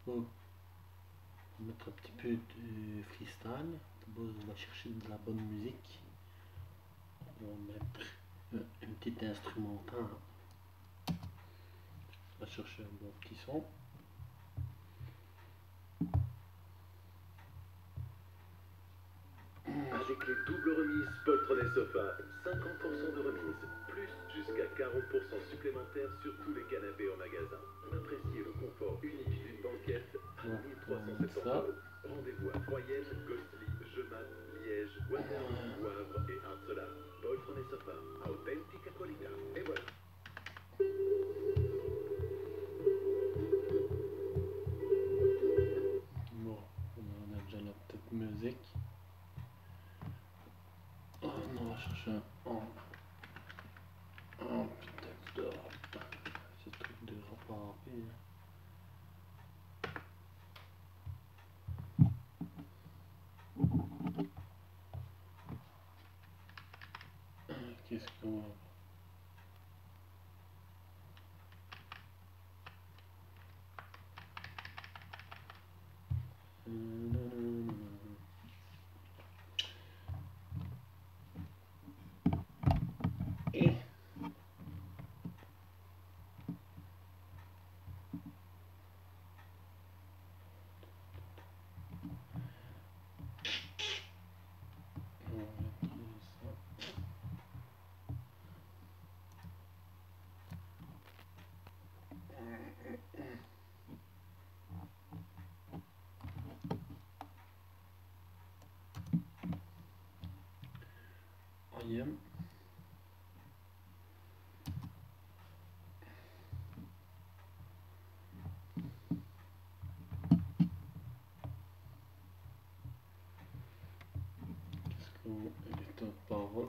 Donc, on va mettre un petit peu de freestyle. D'abord, on va chercher de la bonne musique. On va mettre une petite instrumentale. On va chercher un bon petit son. Avec les doubles remises Poltron et Sofa, 50% de remise, plus jusqu'à 40% supplémentaires sur tous les canapés en magasin. Appréciez le confort unique d'une banquette à 1370 €. Rendez-vous à Troyenne, Gossely, Genappe, Liège, Waterloo, Wavre et Arcelà. Poltron et Sofa, authentica qualità. Et voilà. Bon, on a déjà la petite musique. On va chercher un petit de rap. Ce truc de rap à rapper. Qu'est-ce qu'on va... Et I am. Qu'est-ce qu'on est en parole?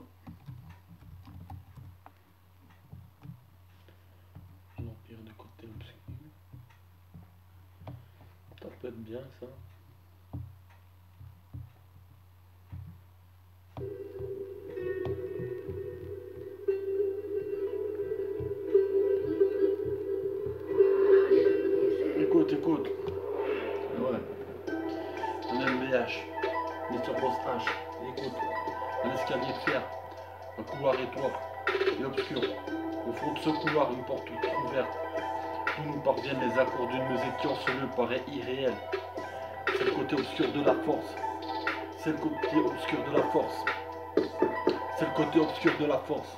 L'Empire du côté obscur. Ça peut être bien ça. Écoute, écoute. Ouais. Un MBH. Les turbos H. Écoute. Un escalier de fer. Un couloir étroit et obscur. Au fond de ce couloir, une porte ouverte. D'où nous parviennent les accords d'une musique qui en ce lieu paraît irréelle. C'est le côté obscur de la force. C'est le côté obscur de la force. C'est le côté obscur de la force.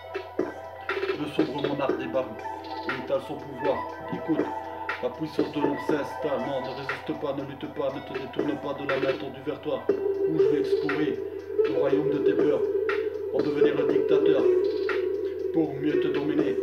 Le sombre monarque des barres. Il étale son pouvoir. Écoute. La puissance de l'homme s'installe. Non, ne résiste pas, ne lutte pas, ne te détourne pas de la main tendue vers toi. Ou je vais explorer le royaume de tes peurs. Pour devenir le dictateur. Pour mieux te dominer.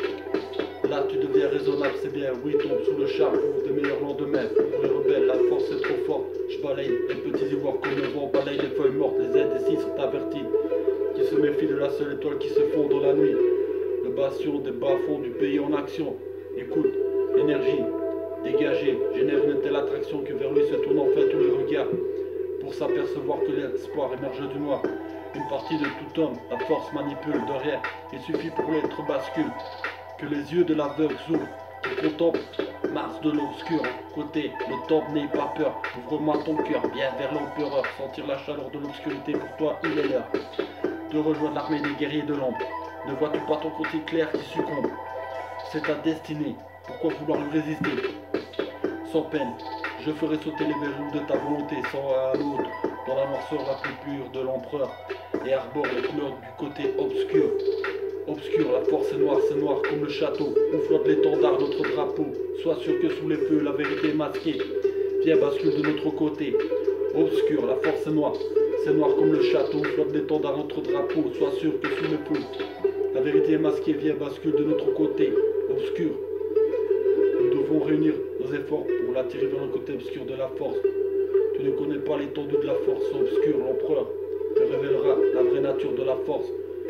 Là tu deviens raisonnable, c'est bien, oui, tombe sous le charme pour des meilleurs lendemains. Pour les rebelles, la force est trop forte. Je balaye les petits ivoires comme le vent balaye les feuilles mortes. Les indécis sont avertis, qui se méfient de la seule étoile qui se fond dans la nuit. Le bastion des bas-fonds du pays en action. Écoute, énergie, dégagée, génère une telle attraction que vers lui se tournent enfin tous les regards. Pour s'apercevoir que l'espoir émerge du noir. Une partie de tout homme, la force manipule de rien. Il suffit pour l'être bascule. Que les yeux de l'aveugle s'ouvrent, qui contemple Mars de l'obscur côté, le temple n'aie pas peur, ouvre-moi ton cœur, viens vers l'empereur, sentir la chaleur de l'obscurité, pour toi il est l'heure de rejoindre l'armée des guerriers de l'ombre. Ne vois-tu pas ton côté clair qui succombe? C'est ta destinée, pourquoi vouloir lui résister? Sans peine, je ferai sauter les verrous de ta volonté, sans à l'autre, dans la noirceur la plus pure de l'empereur, et arbore les couleurs du côté obscur. Obscur, la force est noire comme le château, où flotte l'étendard, notre drapeau. Sois sûr que sous les feux, la vérité est masquée. Viens, bascule de notre côté. Obscur, la force est noire, c'est noir comme le château, où flotte l'étendard, notre drapeau. Sois sûr que sous les feux, la vérité est masquée. Viens, bascule de notre côté. Obscur, nous devons réunir nos efforts pour l'attirer vers le côté obscur de la force. Tu ne connais pas l'étendue de la force obscure, l'empereur te révélera la vraie nature de la force.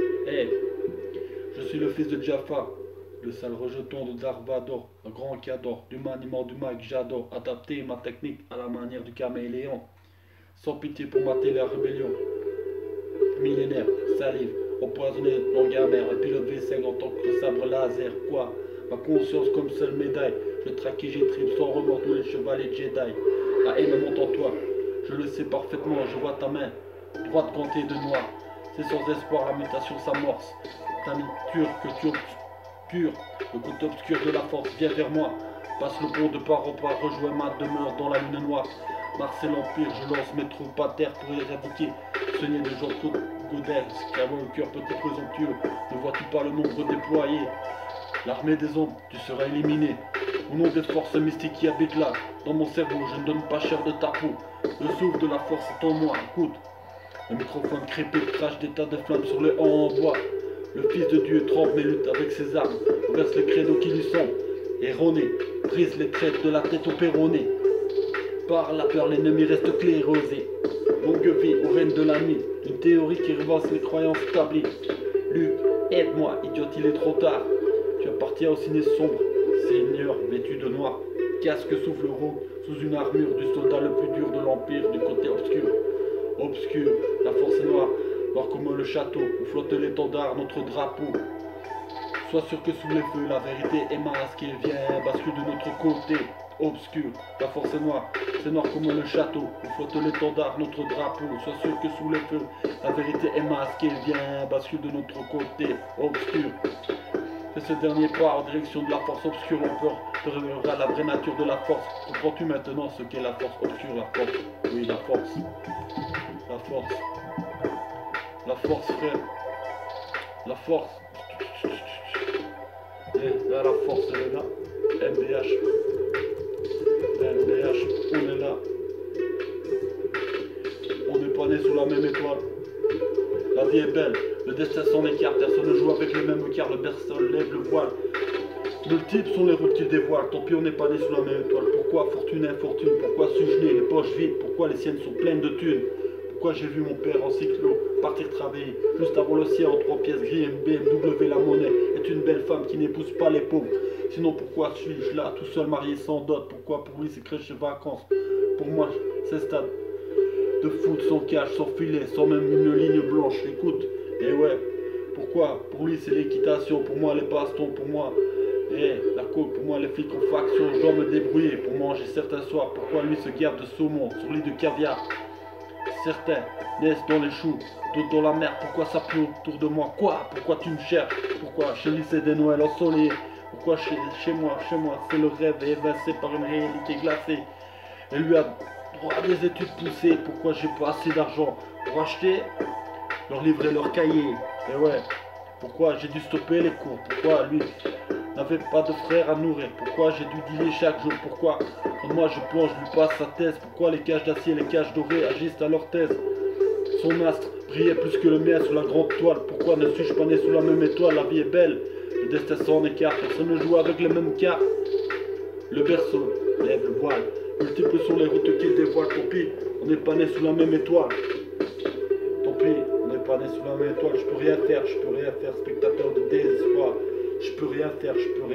Je suis le fils de Jaffa, le sale rejeton de Darvador, un grand cador, du maniement du mag, j'adore adapter ma technique à la manière du caméléon, sans pitié pour mater la rébellion. Millénaire, salive, empoisonné, langue amère, un pilote V5 en tant que sabre laser, quoi? Ma conscience comme seule médaille, Je traque et j'étripe sans remords tous les chevaliers Jedi. La haine monte en toi, je le sais parfaitement, je vois ta main, droite gantée de noir. C'est sans espoir la mutation s'amorce. Ta nature que tu obscures, le côté obscur de la force, viens vers moi. Passe le pont de part en part, rejoins ma demeure dans la lune noire. Marcel l'Empire, je lance mes troupes à terre pour éradiquer ce nid de Jean-Claude Godin, Skywalker, petit présomptueux. Ne vois-tu pas le nombre déployé? L'armée des ombres, tu seras éliminé. Au nom des forces mystiques qui habitent là, dans mon cerveau, je ne donne pas cher de ta peau. Le souffle de la force est en moi, écoute. Le microphone crépite, crache des tas de flammes sur les hancs en bois. Le Fils de Dieu trempe mais lutte avec ses armes, verse le credo qui lui semble erroné, brise les traites de la tête au péroné. Par la peur, l'ennemi reste clérosé. Longue vie au règne de la nuit, une théorie qui revasse les croyances établies. Luc, aide-moi, idiote, il est trop tard. Tu appartiens au ciné sombre, seigneur vêtu de noir. Casque souffle roux sous une armure du soldat le plus dur de l'Empire du côté obscur. Obscur, la force est noire, noir comme le château où flotte l'étendard, notre drapeau. Sois sûr que sous les feux, la vérité est masquée. Viens, bascule de notre côté. Obscur, la force est noire, c'est noir comme le château où flotte l'étendard, notre drapeau. Sois sûr que sous les feux, la vérité est masquée. Viens, bascule de notre côté. Obscur. Fais ce dernier pas en direction de la force obscure. En peur te révélera la vraie nature de la force. Comprends-tu maintenant ce qu'est la force obscure? La force, oui, la force. La force. La force, frère. La force. Et là, la force, elle est là. MDH. MDH, on est là. On n'est pas né sous la même étoile. La vie est belle, le destin s'en écarte. Personne ne joue avec les mêmes cartes. Le berceau lève le voile. Multiples sont les routes qu'il dévoile. Tant pis, on n'est pas né sous la même étoile. Pourquoi fortune et infortune? Pourquoi suis-je né les poches vides? Pourquoi les siennes sont pleines de thunes? Pourquoi j'ai vu mon père en cyclo partir travailler juste avant le sien en 3 pièces gris BMW? La monnaie est une belle femme qui n'épouse pas les pauvres. Sinon pourquoi suis-je là tout seul marié sans dot? Pourquoi pour lui c'est crèche et vacances? Pour moi c'est stade de foot sans cache, sans filet, sans même une ligne blanche. Écoute, et ouais, pourquoi? Pour lui c'est l'équitation, pour moi les bastons, pour moi la coke, pour moi les flics en faction. Je dois me débrouiller pour manger certains soirs. Pourquoi lui se garde de saumon sur lit de caviar? Certains naissent dans les choux, d'autres dans la mer. Pourquoi ça pue autour de moi? Quoi? Pourquoi tu me cherches? Pourquoi chez lui c'est des Noëls ensoleillés? Pourquoi chez moi, c'est le rêve évincé par une réalité glacée? Et lui a droit à des études poussées. Pourquoi j'ai pas assez d'argent pour acheter leur livre et leur cahier? Et ouais, pourquoi j'ai dû stopper les cours? Pourquoi lui n'avait pas de frère à nourrir? Pourquoi j'ai dû dealer chaque jour? Pourquoi moi je plonge, lui passe sa thèse? Pourquoi les cages d'acier et les cages dorées agissent à leur thèse? Son astre brillait plus que le mien sur la grande toile. Pourquoi ne suis-je pas né sous la même étoile? La vie est belle, le destin s'en écarte. Personne ne joue avec les mêmes cartes. Le berceau lève le voile. Multiples sont les routes qu'il dévoile. Tant pis, on n'est pas né sous la même étoile. Tant pis, on n'est pas né sous la même étoile. Je peux rien faire, spectateur de désespoir. Je peux rien faire.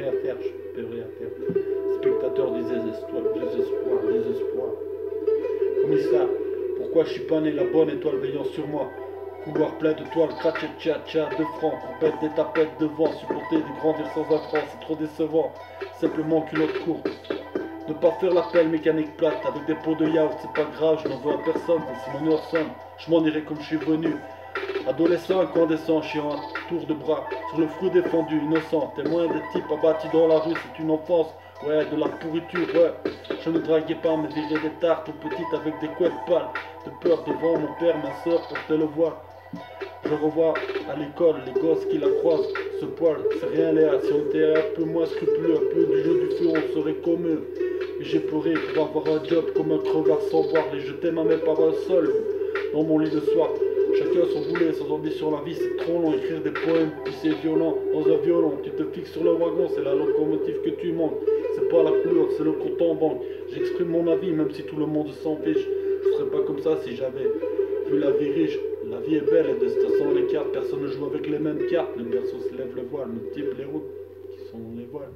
Spectateur du désespoir. Commissaire, pourquoi je suis pas né la bonne étoile veillant sur moi? Couloir plein de toiles, cratchet tcha de francs, coupette des tapettes de vent, supporter de grandir sans un franc, c'est trop décevant. Simplement culotte courte. Ne pas faire la pelle mécanique plate avec des pots de yaourt, c'est pas grave, je n'en veux à personne, et si mon heure sonne, je m'en irai comme je suis venu. Adolescent, incandescent, chiant un tour de bras sur le fruit défendu, innocent, témoin des types abattus dans la rue, c'est une enfance, ouais, de la pourriture, ouais. Je ne draguais pas, mais virais des tartes aux petites avec des couettes pâles, de peur devant mon père, ma soeur, portait le voile. Je revois à l'école les gosses qui la croisent, ce poil, c'est rien Léa, si on était un peu moins scrupuleux, un peu du jeu du feu, on serait comme eux. Et j'ai pleuré pour avoir un job comme un crevard sans boire, les jeter ma main par un sol, dans mon lit de soir. Chacun son boulet, sans ambition, la vie c'est trop long, écrire des poèmes, puis c'est violent, dans un violon, tu te fixes sur le wagon, c'est la locomotive que tu manques, c'est pas la couleur, c'est le compte en banque, j'exprime mon avis, même si tout le monde s'en fiche, je serais pas comme ça si j'avais vu la vie riche, la vie est belle, et de cette façon les cartes, personne ne joue avec les mêmes cartes, le berceau se lève le voile, multiples les routes, qui sont les voiles.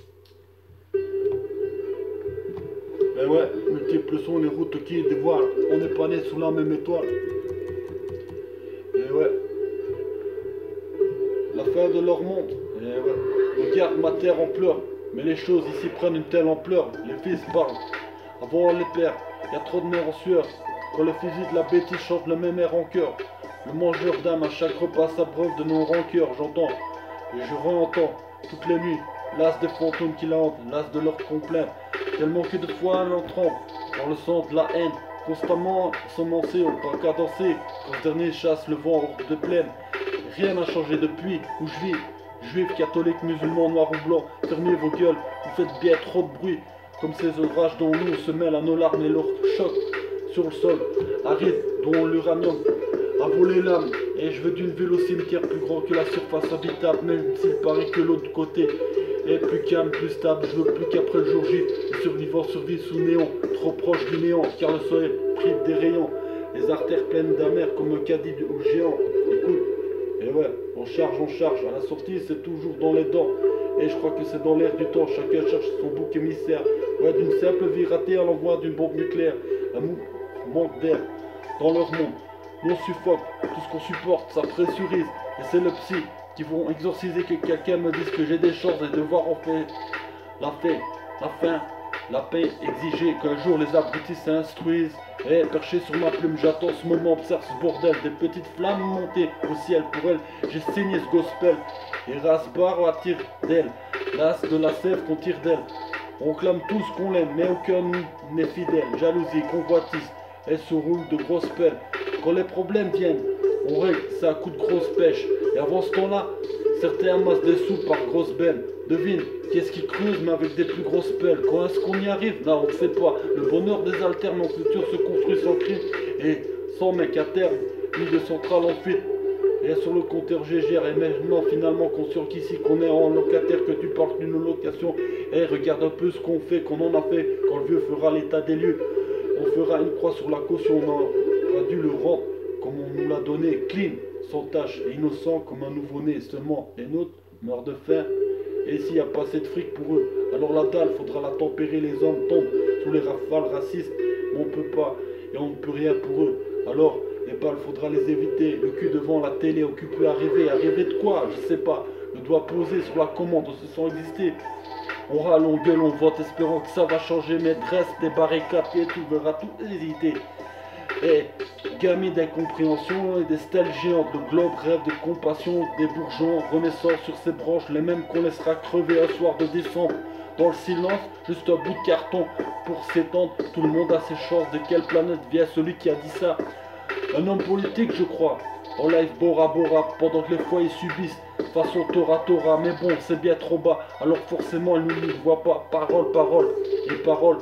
Et ouais, multiples sont les routes qui dévoilent, on n'est pas né sous la même étoile. Et ouais, la fin de leur monde. Et ouais, regarde ma terre en pleurs, Mais les choses ici prennent une telle ampleur, les fils parlent avant les pères, y a trop de mères en sueur. Quand les fusils de la bêtise chantent le même air en cœur. Le mangeur d'âme à chaque repas s'abreuve de nos rancœurs, j'entends et je réentends toutes les nuits l'as des fantômes qui la hantent, l'as de leur complaint. Tellement que de fois elle en trempe dans le sang de la haine, constamment semmancé au pas cadencé, quand ce dernier chasse le vent hors de plaine. Rien n'a changé depuis où je vis. Juifs, catholiques, musulmans, noirs ou blancs, fermez vos gueules, vous faites bien trop de bruit. Comme ces orages dont l'eau se mêle à nos larmes et leur choc sur le sol, aride dont l'uranium a volé l'âme. Et je veux d'une ville au cimetière plus grand que la surface habitable, même s'il paraît que l'autre côté est plus calme, plus stable. Je veux plus qu'après le jour J, les survivants survivent sous néon, trop proche du néant, car le soleil prive des rayons. Les artères pleines d'amers comme un caddie ou géant. Écoute, et ouais, on charge, à la sortie c'est toujours dans les dents. Et je crois que c'est dans l'air du temps, chacun cherche son bouc émissaire. Ouais, d'une simple vie ratée à l'envoi d'une bombe nucléaire. Un manque d'air dans leur monde. Nous on suffoque, tout ce qu'on supporte, ça pressurise. Et c'est le psy qui vont exorciser que quelqu'un me dise que j'ai des chances et devoir en faire la fin, la paix exigée, qu'un jour les abrutis s'instruisent. Et perché sur ma plume, j'attends ce moment, observe ce bordel, des petites flammes montées au ciel. Pour elles, j'ai signé ce gospel. Et Rasbar attire d'elle, l'as de la sève qu'on tire d'elle. On clame tous qu'on l'aime, mais aucun n'est fidèle. Jalousie, convoitise, elle se roule de grosses pelles. Quand les problèmes viennent, on règle ça à coup de grosse pêche. Et avant ce temps-là, certains amassent des sous par grosses belles. Devine, qu'est-ce qui creuse mais avec des plus grosses pelles. Quand est-ce qu'on y arrive? Là on ne sait pas. Le bonheur des alternes en futur se construit sans crime et sans mec à terme, ni de centrale en fuite. Et sur le compteur GGR et maintenant finalement conscient qu'ici qu'on est en locataire, que tu parles d'une location. Et regarde un peu ce qu'on fait, qu'on en a fait. Quand le vieux fera l'état des lieux, on fera une croix sur la caution. On aura dû le rendre comme on nous l'a donné, clean, sans tache, innocent comme un nouveau-né. Seulement les nôtres meurent de faim. Et s'il n'y a pas assez de fric pour eux, alors la dalle, faudra la tempérer, les hommes tombent sous les rafales racistes. Mais on peut pas, et on ne peut rien pour eux. Alors, les balles, faudra les éviter. Le cul devant la télé, occupé à rêver de quoi? Je sais pas. Le doigt posé sur la commande, on se sent exister. On râle, on gueule, on vote, espérant que ça va changer. Mais reste des barricades et tu verras tout hésiter. Et gamins d'incompréhension et des stèles géantes de globes, rêves de compassion, des bourgeons renaissant sur ses branches, les mêmes qu'on laissera crever un soir de décembre. Dans le silence, juste un bout de carton pour s'étendre, tout le monde a ses chances. De quelle planète vient celui qui a dit ça? Un homme politique, je crois. En live Bora Bora, pendant que les foyers subissent façon Tora Tora. Mais bon, c'est bien trop bas, alors forcément elle ne nous voit pas. Parole, les paroles,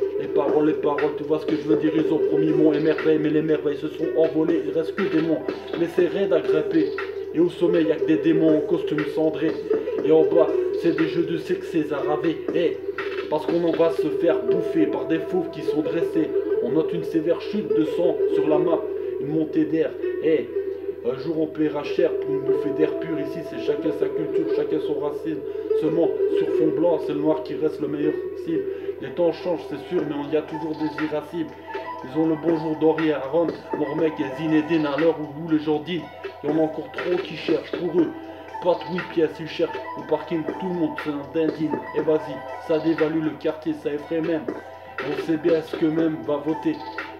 les paroles, tu vois ce que je veux dire? Ils ont promis mon émerveil, mais les merveilles se sont envolées, il reste que des monts. Mais c'est raide à grimper, et au sommet il n'y a que des démons en costume cendré. Et en bas, c'est des jeux de sexe aravé. Parce qu'on en va se faire bouffer par des fauves qui sont dressés. On note une sévère chute de sang sur la map, une montée d'air. Un jour on paiera cher pour une bouffée d'air pur. Ici c'est chacun sa culture, chacun son racine. Seulement sur fond blanc c'est le noir qui reste le meilleur cible. Les temps changent c'est sûr, mais il y a toujours des irascibles. Ils ont le bonjour d'Henri Aaron, Mormec et Zinedine à l'heure où les gens dînent. Il y en a encore trop qui cherchent pour eux. Pas de 8 pièces, ils cherchent au parking tout le monde, c'est un dindine. Et vas-y, ça dévalue le quartier, ça effraie même. On sait bien ce que même va voter.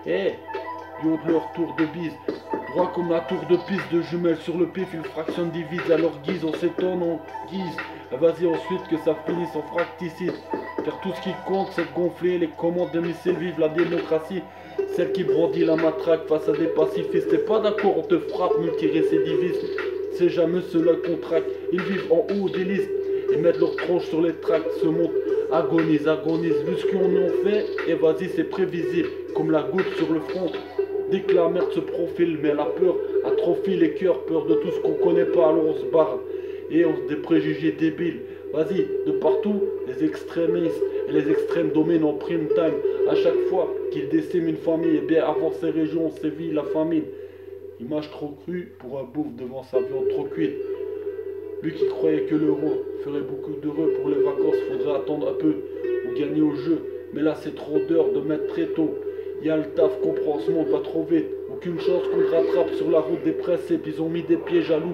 Du haut de leur tour de bise, droit comme la tour de piste de jumelles sur le pif, ils fractionnent, divisent à leur guise, on s'étonne, on guise. Vas-y ensuite que ça finisse en fracticide. Car tout ce qui compte c'est de gonfler les commandes de missiles, vive la démocratie. Celle qui brandit la matraque face à des pacifistes. T'es pas d'accord, on te frappe, multirécidiviste. C'est jamais cela qu'on traque. Ils vivent en haut des listes et mettent leur tronche sur les tracts, se montent, agonisent. Vu ce qu'on en fait, et vas-y, c'est prévisible. Comme la goutte sur le front. Dès que la merde se profile, mais la peur atrophie les cœurs, peur de tout ce qu'on connaît pas, alors on se barre. Et on se des préjugés débiles. Vas-y, de partout, les extrémistes et les extrêmes dominent en prime time. À chaque fois qu'ils déciment une famille, et bien avant ces régions, sévit la famine. Image trop crue pour un bouffe devant sa viande trop cuite. Lui qui croyait que l'euro ferait beaucoup d'heureux pour les vacances, faudrait attendre un peu ou gagner au jeu. Mais là c'est trop d'heures de mettre très tôt. Y a le taf comprend, ce monde va trop vite. Aucune chance qu'on le rattrape sur la route des pressés. Puis ils ont mis des pieds jaloux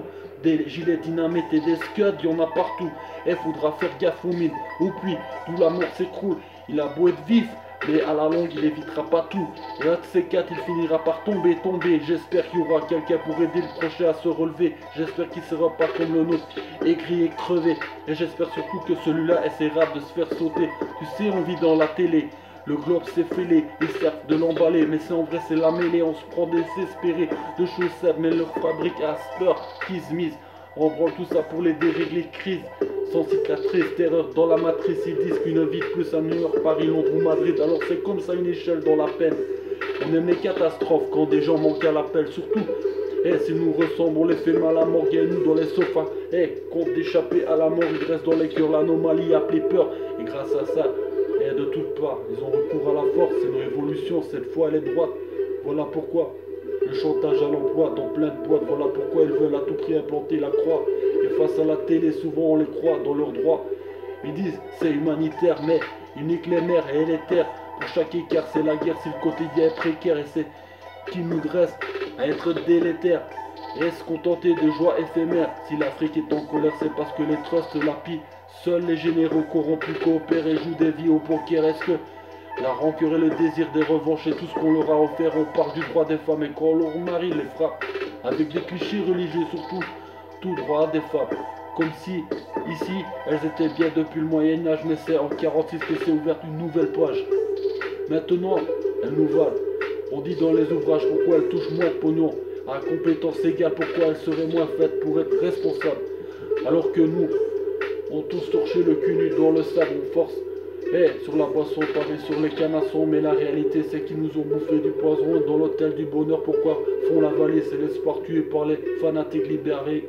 des gilets dynamite et des scuds, y en a partout. Et faudra faire gaffe aux mines. Ou puis, d'où la mort s'écroule. Il a beau être vif, mais à la longue il évitera pas tout. Et un de ces quatre il finira par tomber. J'espère qu'il y aura quelqu'un pour aider le prochain à se relever. J'espère qu'il sera pas comme le nôtre, aigri et crevé. Et j'espère surtout que celui-là essaiera de se faire sauter. Tu sais, on vit dans la télé. Le globe s'est fêlé, ils servent de l'emballer, mais c'est en vrai c'est la mêlée, on se prend désespéré de choses simples, mais leur fabrique à peur qui se mise. On branle tout ça pour les dérégler de crise. Sans cicatrice, terreur dans la matrice, ils disent qu'une vie de plus à New York, Paris, Londres ou Madrid. Alors c'est comme ça une échelle dans la peine. On aime les catastrophes quand des gens manquent à l'appel, surtout. Si nous ressemblent, on les fait mal à mort, nous dans les sofas. Compte d'échapper à la mort, il reste dans les cœurs l'anomalie appelée peur. Et grâce à ça, de toutes parts, ils ont recours à la force, c'est une révolution, cette fois elle est droite. Voilà pourquoi le chantage à l'emploi dans plein de boîtes, voilà pourquoi ils veulent à tout prix implanter la croix. Et face à la télé, souvent on les croit dans leurs droits. Ils disent c'est humanitaire, mais ils niquent les mers et les terres. Pour chaque écart, c'est la guerre si le quotidien est précaire. Et c'est qui nous dresse à être délétères et se contenter de joie éphémère. Si l'Afrique est en colère, c'est parce que les trusts la pillent. Seuls les généraux corrompus coopèrent et jouent des vies au poker. Est-ce que la rancœur et le désir des revanches et tout ce qu'on leur a offert, on parle du droit des femmes et quand leur mari les frappe avec des clichés religieux, surtout tout droit des femmes. Comme si, ici, elles étaient bien depuis le Moyen-Âge, mais c'est en 46 que s'est ouverte une nouvelle page. Maintenant, elles nous valent. On dit dans les ouvrages pourquoi elles touchent moins de pognon. À compétence égale, pourquoi elles seraient moins faites pour être responsables. Alors que nous, on tous torché le cul nu dans le sable, on force. Sur la boisson, pareil sur les canassons, mais la réalité c'est qu'ils nous ont bouffé du poison dans l'hôtel du bonheur. Pourquoi font la vallée? C'est l'espoir tué par les fanatiques libérés.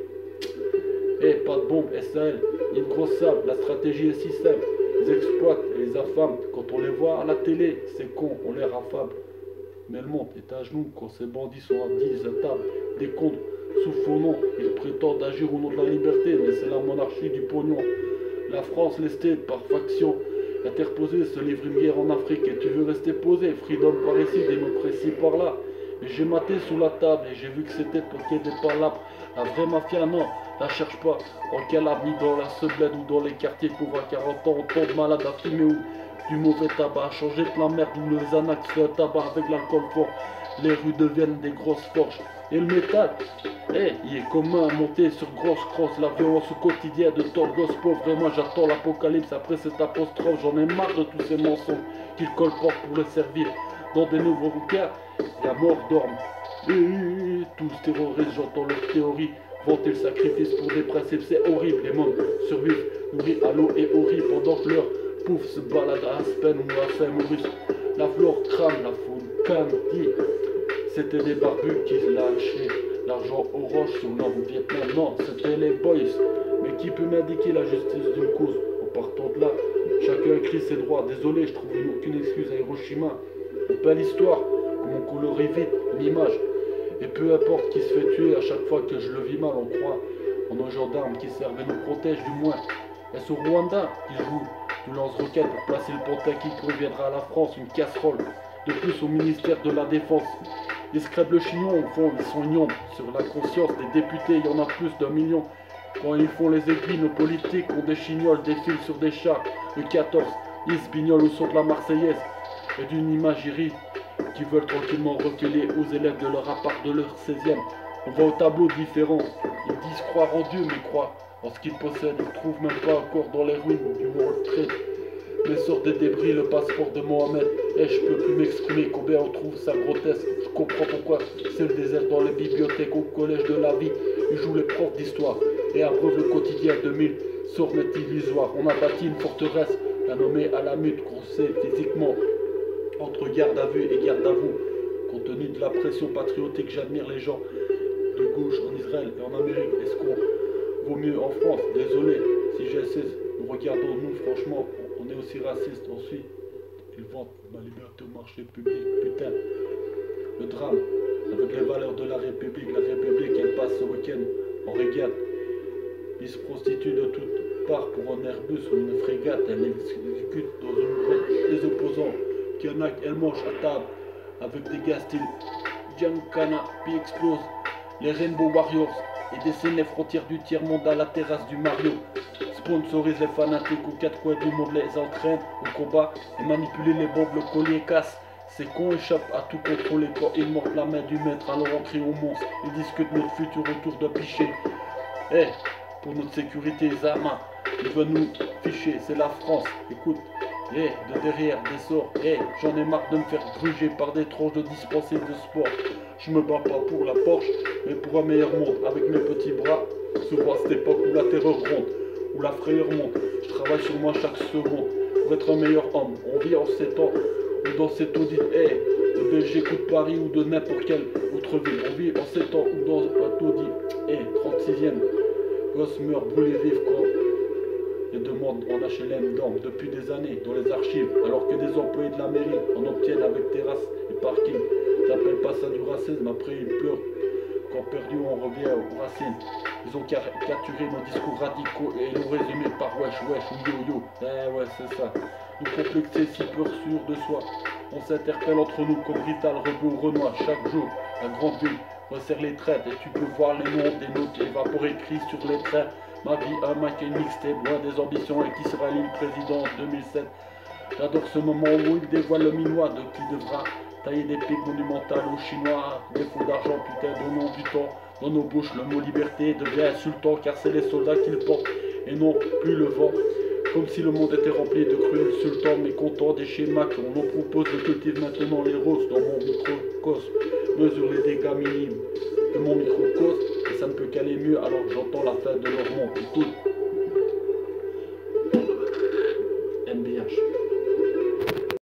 Pas de bombe, SAL, une grosse sable, la stratégie est si simple. Ils exploitent et les affament. Quand on les voit à la télé, c'est con, on les raffable. Mais le monde est à genoux quand ces bandits sont à 10 à table. Des comptes sous faux nom, ils prétendent agir au nom de la liberté, mais c'est la monarchie du pognon. La France, lestée par faction, interposée, se livre une guerre en Afrique et tu veux rester posé. Freedom par ici, démocratie par là. Mais j'ai maté sous la table et j'ai vu que c'était pour qu'il n'y ait pas l'arbre. La vraie mafia, non, la cherche pas en Calabre ni dans la Seblède ou dans les quartiers pauvres à 40 ans. On tombe malade à fumer ou du mauvais tabac, à changer de la merde où le Xanax fait un tabac avec l'alcool fort. Les rues deviennent des grosses forges. Et le métal, il est commun à monter sur grosse crosse. La violence au quotidien de tant de gosses pauvres. Et moi j'attends l'apocalypse après cette apostrophe. J'en ai marre de tous ces mensonges qu'ils colportent pour le servir. Dans des nouveaux cas, la mort dorme. Tous terroristes, j'entends leur théorie. Vanter le sacrifice pour des principes, c'est horrible. Les mômes survivent, nourris à l'eau et au riz pendant que leur pouf se balade à Aspen ou à Saint-Maurice. La flore crame, la faune calme, dit. C'était des barbus qui lâchaient l'argent aux roches sur nord au Vietnam. Non, c'était les boys. Mais qui peut m'indiquer la justice d'une cause? En partant de là, chacun crie ses droits. Désolé, je trouve aucune excuse à Hiroshima. Une belle histoire, comme on colorie vite une image. Et peu importe qui se fait tuer, à chaque fois que je le vis mal, on croit en nos gendarmes qui servent et nous protègent du moins. Est-ce au Rwanda qui joue du lance-roquettes pour placer le pantin qui conviendra à la France, une casserole de plus au ministère de la Défense. Ils scrèbent le chignon au fond, ils sont ignobles. Sur la conscience des députés, il y en a plus d'1 million. Quand ils font les aiguilles, nos politiques ont des chignoles, défilent sur des chars. Le 14, ils se bignolent au son de la Marseillaise et d'une imagerie qui veulent tranquillement reculer aux élèves de leur appart de leur 16e. On va au tableau différent. Ils disent croire en Dieu, mais croient en ce qu'ils possèdent. Ils ne trouvent même pas encore dans les ruines du World Trade. Mais sort des débris le passeport de Mohamed. Je peux plus m'exprimer combien on trouve ça grotesque. Je comprends pourquoi c'est le désert dans les bibliothèques au collège de la vie. Ils jouent les profs d'histoire et abreuvent le quotidien 2000 sornes illusoires. On a bâti une forteresse, la nommée Alamut, qu'on sait physiquement entre garde à vue et garde à vous. Compte tenu de la pression patriotique, j'admire les gens de gauche en Israël et en Amérique. Est-ce qu'on vaut mieux en France? Désolé si j'essaie. Nous regardons, nous franchement, on est aussi raciste. Ensuite, ils vantent ma liberté au marché public. Putain, le drame avec les valeurs de la République. La République, elle passe ce week-end en régate. Ils se prostituent de toutes parts pour un Airbus ou une frégate. Elle exécute dans une grotte des opposants. Qu'il y en a qu'elle mange à table avec des gars style Giancana, puis explose les Rainbow Warriors. et dessine les frontières du tiers-monde à la terrasse du Mario. Sponsorise les fanatiques aux quatre coins du monde, les entraîne au combat et manipuler les bombes, le collier casse. Ces cons échappent à tout contrôler quand ils mordent la main du maître, alors on crie au monstre. Ils discutent notre futur autour de piché. Eh, pour notre sécurité, Zama, il veut nous ficher, c'est la France. Écoute, de derrière, des sorts. J'en ai marre de me faire gruger par des tranches de dispensés de sport. Je me bats pas pour la Porsche, mais pour un meilleur monde. Avec mes petits bras, souvent à cette époque où la terreur gronde, où la frayeur monte. Je travaille sur moi chaque seconde pour être un meilleur homme. On vit en 7 ans, ou dans cette audit, de Belgique ou de Paris ou de n'importe quelle autre ville. On vit en 7 ans ou dans un taudis, 36e. Gosse meurt brûlé vif quand les demandes en HLM dorment depuis des années dans les archives, alors que des employés de la mairie en obtiennent avec terrasse et parking. T'appelles pas ça du racisme, après ils pleurent. Quand perdu on revient aux racines. Ils ont capturé nos discours radicaux et l'ont résumé par wesh wesh ou yo yo. Ouais c'est ça. Nous complexer si peu sûrs de soi. On s'interpelle entre nous comme Rital, Rebeu ou Renoir. Chaque jour, la grande ville resserre les traites et tu peux voir les noms des notes évaporés écrits sur les traits. Ma vie, un Mac et mixtape, loin des ambitions et qui sera l'élu président en 2007. J'adore ce moment où il dévoile le minois de qui devra tailler des pics monumentales aux Chinois. Défaut d'argent, putain, donnons du temps. Dans nos bouches, le mot liberté devient insultant car c'est les soldats qui le portent et non plus le vent. Comme si le monde était rempli de cruels sultans mécontents des schémas qu'on nous propose de cultiver maintenant les roses dans mon microcosme. Mesure les dégâts minimes de mon microcosme et ça ne peut qu'aller mieux alors que j'entends la fin de leur monde. Écoute.